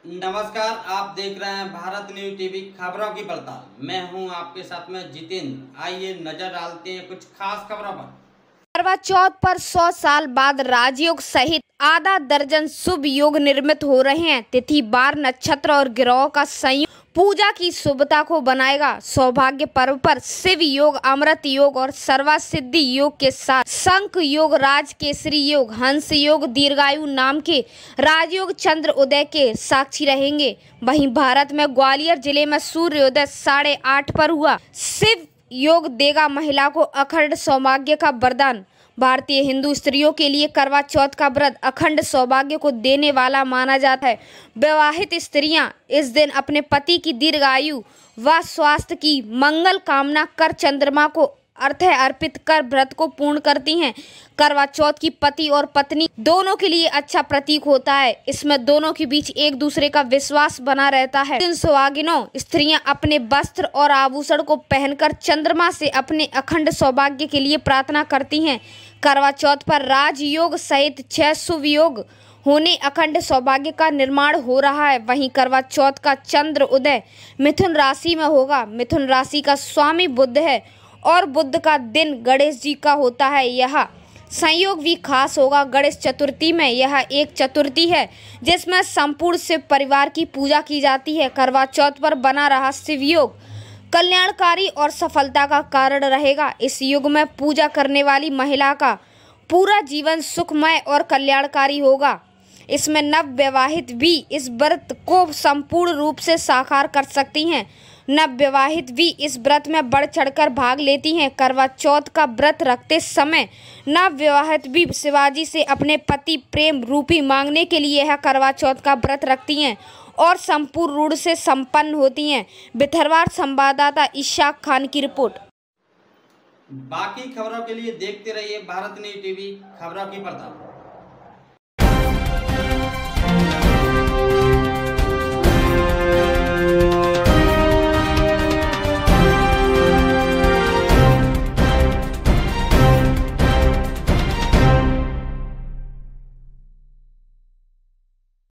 नमस्कार, आप देख रहे हैं भारत न्यूज टीवी खबरों की पड़ताल। मैं हूं आपके साथ में जितेंद्र। आइए नजर डालते हैं कुछ खास खबरों पर। करवा चौथ पर 100 साल बाद राजयोग सहित आधा दर्जन शुभ योग निर्मित हो रहे हैं। तिथि, बार, नक्षत्र और ग्रहों का संयोग पूजा की शुभता को बनाएगा। सौभाग्य पर्व पर शिव योग, अमृत योग और सर्वसिद्धि योग के साथ शंख योग, राज केसरी योग, हंस योग, दीर्घायु नाम के राजयोग चंद्र उदय के साक्षी रहेंगे। वहीं भारत में ग्वालियर जिले में सूर्योदय 8:30 पर हुआ। शिव योग देगा महिला को अखंड सौभाग्य का वरदान। भारतीय हिंदू स्त्रियों के लिए करवा चौथ का व्रत अखंड सौभाग्य को देने वाला माना जाता है। विवाहित स्त्रियां इस दिन अपने पति की दीर्घायु व स्वास्थ्य की मंगल कामना कर चंद्रमा को अर्घ्य अर्पित कर व्रत को पूर्ण करती हैं। करवा चौथ की पति और पत्नी दोनों के लिए अच्छा प्रतीक होता है। इसमें दोनों के बीच एक दूसरे का विश्वास बना रहता है। इन सुहागिनों स्त्रियां अपने वस्त्र और आभूषण को पहनकर चंद्रमा से अपने अखंड सौभाग्य के लिए प्रार्थना करती हैं। करवा चौथ पर राजयोग सहित 6 शुभ योग होने अखंड सौभाग्य का निर्माण हो रहा है। वहीं करवा चौथ का चंद्र उदय मिथुन राशि में होगा। मिथुन राशि का स्वामी बुध है और बुध का दिन गणेश जी का होता है। यह संयोग भी खास होगा। गणेश चतुर्थी में यह एक चतुर्थी है जिसमें संपूर्ण शिव परिवार की पूजा की जाती है। करवा चौथ पर बना रहा शिव योग कल्याणकारी और सफलता का कारण रहेगा। इस युग में पूजा करने वाली महिला का पूरा जीवन सुखमय और कल्याणकारी होगा। इसमें नव विवाहित भी इस व्रत को संपूर्ण रूप से साकार कर सकती हैं। नव विवाहित भी इस व्रत में बढ़ चढ़कर भाग लेती हैं। करवा चौथ का व्रत रखते समय नव विवाहित भी शिवाजी से अपने पति प्रेम रूपी मांगने के लिए यह करवा चौथ का व्रत रखती हैं और संपूर्ण रूप से संपन्न होती हैं। बिथरवार संवाददाता इशाक खान की रिपोर्ट। बाकी खबरों के लिए देखते रहिए भारत न्यूज टीवी खबरों की पड़ताल।